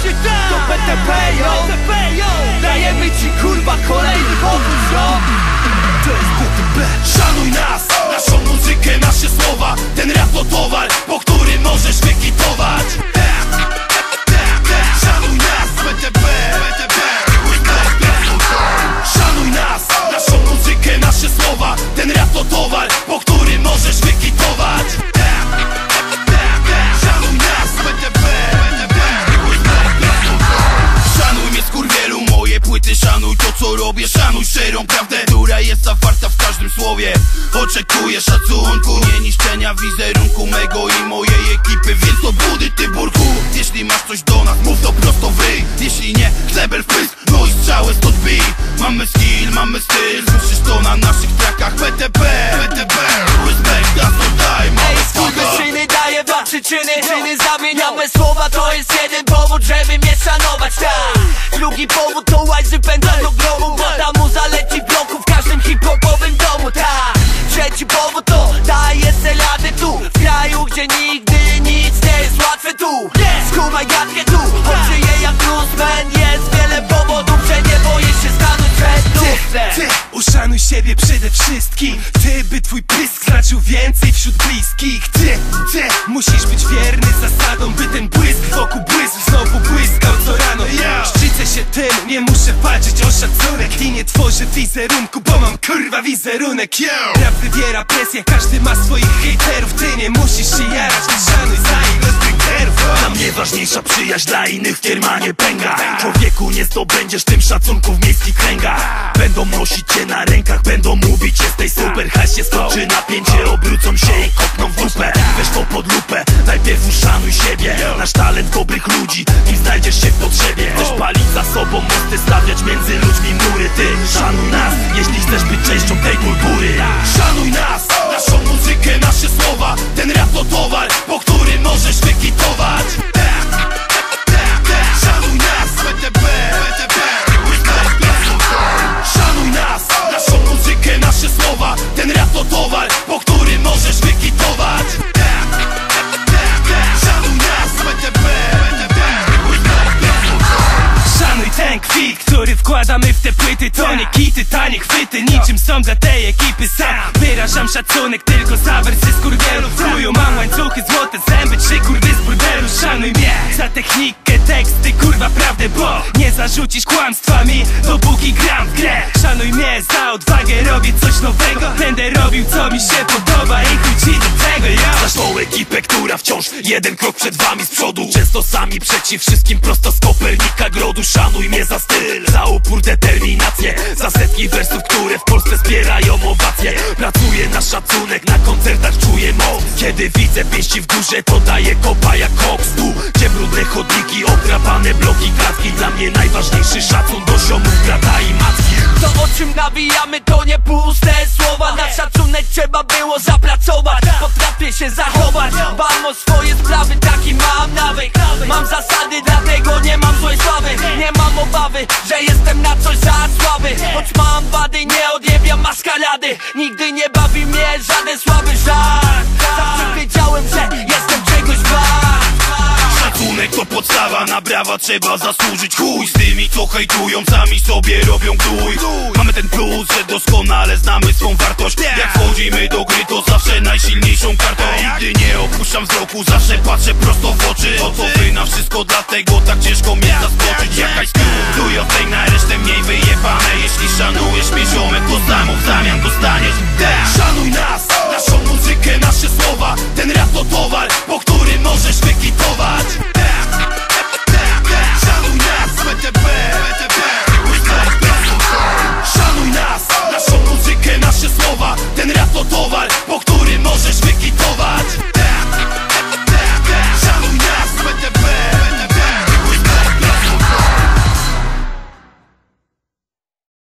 To PTP, yo. Dajemy ci kurwa kolejny powóz, yo. To jest PTP. Szanuj nas, naszą muzykę, nasze słowa. Ten rap to towar, po którym możesz wykitować. Szanuj nas, PTP. Szanuj nas, naszą muzykę, nasze słowa. Ten rap to towar, po którym możesz wykitować. Szanuj nas, PTP. Szanuj mnie, skurwielu, moje płyty. Szanuj to, co robię. Szanuj szczerą prawdę, która jest zawarta w każdym słowie. Oczekuję szacunku, nie niszczenia wizerunku mego i mojej ekipy. Więc od budy, ty burku. Jeśli masz coś do nas, mów to prosto w ryj. Jeśli nie, chlebel w pysk, no i strzałę stąd bij. Mamy skill, mamy styl, słyszysz to na naszych trackach. PTP, respect, that's no time. Ej, skurwysyny, daję wam przyczyny. Zamieniamy słowa, to jest jeden powód, żeby mnie szanować, tak. Drugi powód to łajzy pędzą do gromu, bo ta muza leci w bloku w każdym hip-hopowym domu, tak. Trzeci powód to daję selady tu, w kraju, gdzie nigdy nic nie jest łatwe tu. Skumaj gadkę tu, choć żyję jak bluesman. Jest wiele powodów, że nie boję się stanąć przed lustrem. Ty, uszanuj siebie przede wszystkim. Ty, by twój pysk znaczył więcej wśród bliskich. Ty, musisz być wierny zasadom, by ten błysk wokół błysł znowu błyskał co rano. Szczycę się tym, nie muszę walczyć o szacunek i nie tworzę wizerunku, bo mam kurwa wizerunek. Rap wywiera presję, każdy ma swoich hejterów. Ty nie musisz się jarać, nie szanuj za ile zbyterów. Dla mnie ważniejsza przyjaźń, dla innych w kiermanie pęga. Człowieku, nie zdobędziesz tym szacunku w miejskich kręgach. Będą nosić cię na rękach, będą mówić jesteś super. Haś się skoczy napięcie, obrócą się i kopną w dupę. Weź to pod lupę, najpierw uszanuj siebie. Nasz talent dobrych ludzi, i znajdziesz się w potrzebie. Chcesz palić za sobą mosty, stawiać między ludźmi mury. Ty, szanuj nas, jeśli chcesz być częścią tej kultury. Szanuj nas, naszą muzykę, nasze słowa. Ten rap to towar, po którym możesz wykitować. Szanuj nas, PTP. Szanuj nas, naszą muzykę, nasze słowa. Ten rap to towar, po którym możesz wykitować. Szanuj nas, PTP. Szanuj ten kwit, który wkładamy w te płyty. To nie kity, tanie chwyty, niczym są dla tej ekipy. Sam wyrażam szacunek tylko za wersy skurwielów. W chuju mam łańcuchy, złote zęby, 3 kurwy z burdelu. Szanuj mnie za technikę, teksty, kurwa prawdę, bo nie zarzucisz kłamstwami, dopóki gram w grę. Szanuj mnie za odwagę, robię coś nowego. Będę robił co mi się podoba i chuj ci do tego, ja. Znasz tą ekipę, która wciąż jeden krok przed wami z przodu. Często sami przeciw wszystkim, prosto z Kopernika grodu. Szanuj mnie za styl, za upór, determinację, za setki wersów, które w Polsce zbierają owacje. Pracuję na szacunek, na koncertach czuję moc. Kiedy widzę pięści w górze, to daję kopa jak koks. Tu, gdzie brudne chodniki, okrapane bloki, klatki. Dla mnie najważniejszy szacun do ziomów, brata i matki. To o czym nawijamy to nie puste słowa. Na szacunek trzeba było zapracować. Potrafię się zachować, dbam o swoje sprawy, taki mam nawyk. Mam zasady, dlatego nie mam złej sławy. Nie mam obawy, że jestem na coś za słaby. Choć mam wady, nie odjebiam maskarady. Nigdy nie bawi mnie żaden słaby żart. Zawsze wiedziałem, że jestem czegoś wart. Szacunek to podstawa, na brawa trzeba zasłużyć. Chuj z tymi, co hejtują, sami sobie robią gnój. Mamy ten plus, że doskonale znamy swą wartość. Jak wchodzimy do gry, to zawsze najsilniejszą kartą. Nigdy nie opuszczam wzroku, zawsze patrzę prosto w oczy. O to wy na wszystko, dlatego tak ciężko mnie zaskoczyć. Jakaś skryła